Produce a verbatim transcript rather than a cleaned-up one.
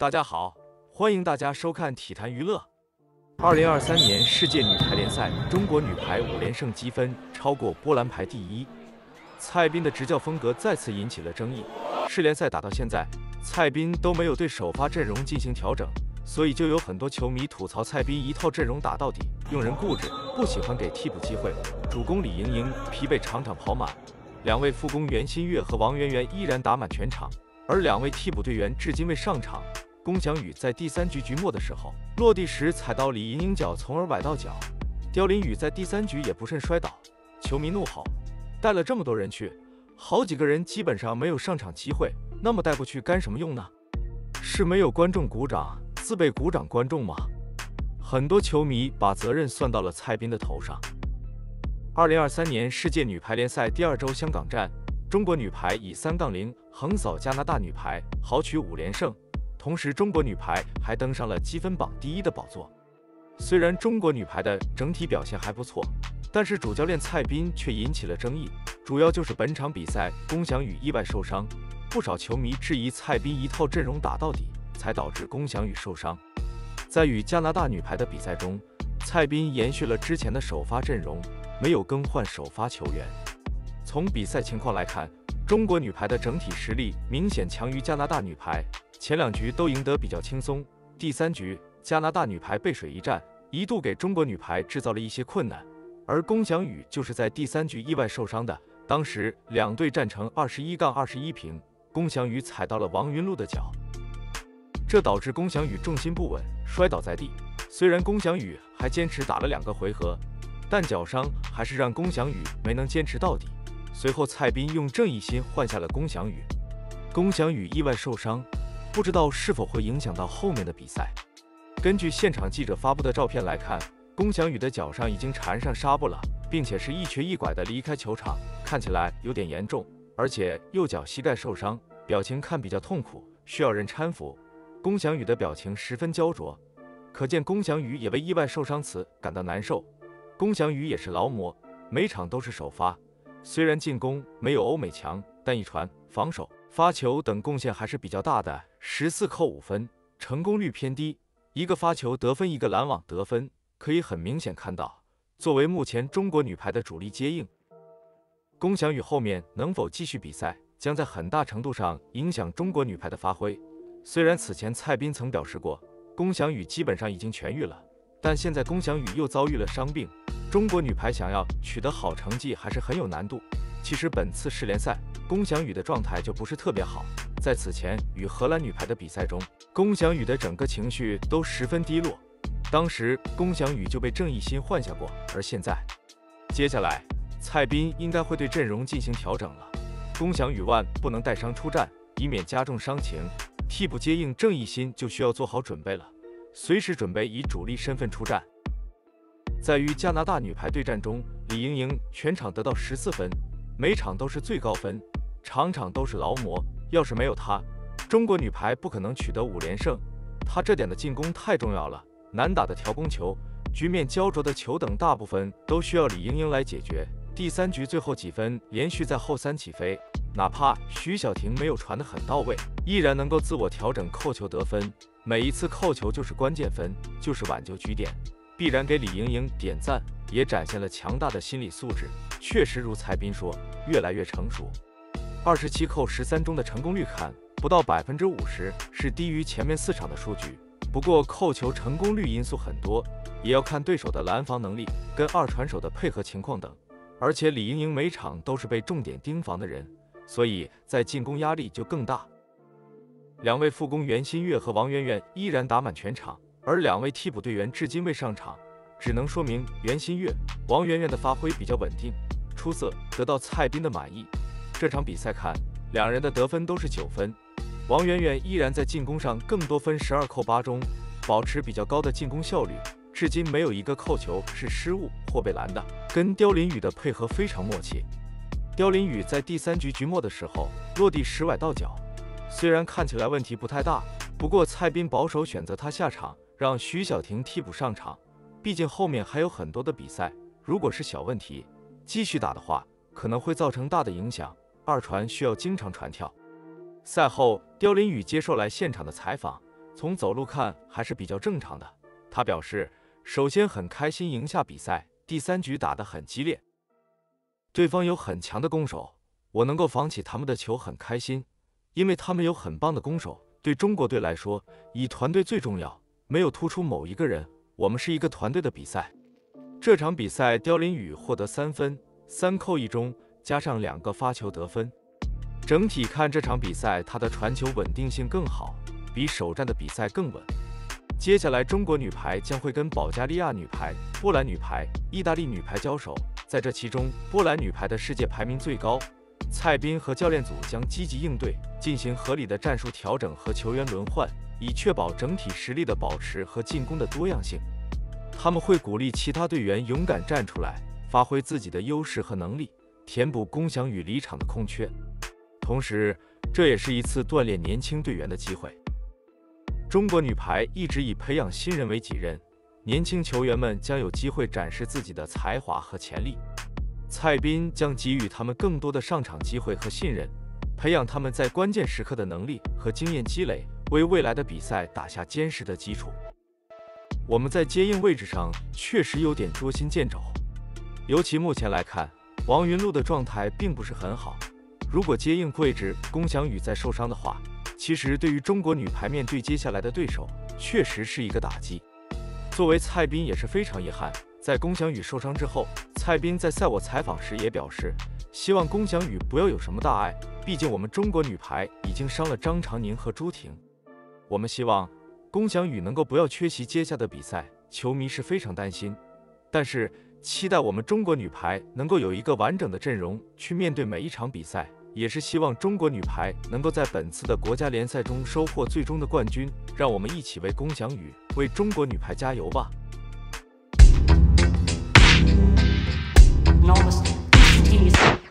大家好，欢迎大家收看体坛娱乐。二零二三年世界女排联赛，中国女排五连胜，积分超过波兰排第一。蔡斌的执教风格再次引起了争议。世联赛打到现在，蔡斌都没有对首发阵容进行调整，所以就有很多球迷吐槽蔡斌一套阵容打到底，用人固执，不喜欢给替补机会。主攻李盈莹疲惫场场跑满，两位副攻袁心玥和王媛媛依然打满全场，而两位替补队员至今未上场。龚翔宇在第三局局末的时候落地时踩到李盈莹脚，从而崴到脚。刁琳宇在第三局也不慎摔倒，球迷怒吼：带了这么多人去，好几个人基本上没有上场机会，那么带过去干什么用呢？是没有观众鼓掌，自备鼓掌观众吗？很多球迷把责任算到了蔡斌的头上。二零二三年世界女排联赛第二周香港站，中国女排以三杠零横扫加拿大女排，豪取五连胜。同时，中国女排还登上了积分榜第一的宝座。虽然中国女排的整体表现还不错，但是主教练蔡斌却引起了争议，主要就是本场比赛龚翔宇意外受伤，不少球迷质疑蔡斌一套阵容打到底，才导致龚翔宇受伤。在与加拿大女排的比赛中，蔡斌延续了之前的首发阵容，没有更换首发球员。从比赛情况来看，中国女排的整体实力明显强于加拿大女排。前两局都赢得比较轻松，第三局加拿大女排背水一战，一度给中国女排制造了一些困难，而龚翔宇就是在第三局意外受伤的。当时两队战成二十一杠二十一平，龚翔宇踩到了王云璐的脚，这导致龚翔宇重心不稳，摔倒在地。虽然龚翔宇还坚持打了两个回合，但脚伤还是让龚翔宇没能坚持到底。随后蔡斌用郑义欣换下了龚翔宇，龚翔宇意外受伤，不知道是否会影响到后面的比赛。根据现场记者发布的照片来看，龚翔宇的脚上已经缠上纱布了，并且是一瘸一拐的离开球场，看起来有点严重，而且右脚膝盖受伤，表情看比较痛苦，需要人搀扶。龚翔宇的表情十分焦灼，可见龚翔宇也为意外受伤此感到难受。龚翔宇也是劳模，每场都是首发，虽然进攻没有欧美强，但一传、防守、发球等贡献还是比较大的，十四扣五分，成功率偏低，一个发球得分，一个拦网得分，可以很明显看到，作为目前中国女排的主力接应，龚翔宇后面能否继续比赛，将在很大程度上影响中国女排的发挥。虽然此前蔡斌曾表示过，龚翔宇基本上已经痊愈了，但现在龚翔宇又遭遇了伤病，中国女排想要取得好成绩还是很有难度。其实本次世联赛，龚翔宇的状态就不是特别好。在此前与荷兰女排的比赛中，龚翔宇的整个情绪都十分低落。当时龚翔宇就被郑义欣换下过，而现在，接下来蔡斌应该会对阵容进行调整了。龚翔宇万不能带伤出战，以免加重伤情。替补接应郑义欣就需要做好准备了，随时准备以主力身份出战。在与加拿大女排对战中，李盈莹全场得到十四分。每场都是最高分，场场都是劳模。要是没有他，中国女排不可能取得五连胜。他这点的进攻太重要了，难打的调攻球、局面焦灼的球等，大部分都需要李盈莹来解决。第三局最后几分连续在后三起飞，哪怕徐晓婷没有传得很到位，依然能够自我调整扣球得分。每一次扣球就是关键分，就是挽救局点，必然给李盈莹点赞，也展现了强大的心理素质。确实如蔡斌说，越来越成熟。二十七扣十三中的成功率看不到百分之五十，是低于前面四场的数据。不过扣球成功率因素很多，也要看对手的拦防能力跟二传手的配合情况等。而且李盈莹每场都是被重点盯防的人，所以在进攻压力就更大。两位副攻袁心玥和王媛媛依然打满全场，而两位替补队员至今未上场，只能说明袁心玥、王媛媛的发挥比较稳定、出色，得到蔡斌的满意。这场比赛看，两人的得分都是九分，王媛媛依然在进攻上更多分，十二扣八中，保持比较高的进攻效率，至今没有一个扣球是失误或被拦的，跟刁琳宇的配合非常默契。刁琳宇在第三局局末的时候落地时崴到脚，虽然看起来问题不太大，不过蔡斌保守选择他下场，让徐晓婷替补上场。毕竟后面还有很多的比赛，如果是小问题，继续打的话，可能会造成大的影响。二传需要经常传跳。赛后，刁琳宇接受来现场的采访， 从走路看还是比较正常的。他表示，首先很开心赢下比赛，第三局打得很激烈，对方有很强的攻手，我能够防起他们的球很开心，因为他们有很棒的攻手。对中国队来说，以团队最重要，没有突出某一个人，我们是一个团队的比赛。这场比赛刁林宇获得三分，三扣一中，加上两个发球得分。整体看这场比赛，他的传球稳定性更好，比首战的比赛更稳。接下来，中国女排将会跟保加利亚女排、波兰女排、意大利女排交手。在这其中，波兰女排的世界排名最高，蔡斌和教练组将积极应对，进行合理的战术调整和球员轮换，以确保整体实力的保持和进攻的多样性。他们会鼓励其他队员勇敢站出来，发挥自己的优势和能力，填补龚翔宇离场的空缺。同时，这也是一次锻炼年轻队员的机会。中国女排一直以培养新人为己任，年轻球员们将有机会展示自己的才华和潜力。蔡斌将给予他们更多的上场机会和信任，培养他们在关键时刻的能力和经验积累，为未来的比赛打下坚实的基础。我们在接应位置上确实有点捉襟见肘，尤其目前来看，王云璐的状态并不是很好。如果接应位置龚翔宇再受伤的话，其实对于中国女排面对接下来的对手，确实是一个打击。作为蔡斌也是非常遗憾，在龚翔宇受伤之后，蔡斌在赛我采访时也表示，希望龚翔宇不要有什么大碍，毕竟我们中国女排已经伤了张常宁和朱婷，我们希望龚翔宇能够不要缺席接下的比赛，球迷是非常担心，但是期待我们中国女排能够有一个完整的阵容去面对每一场比赛，也是希望中国女排能够在本次的国家联赛中收获最终的冠军，让我们一起为龚翔宇、为中国女排加油吧。 Enormous, instantaneous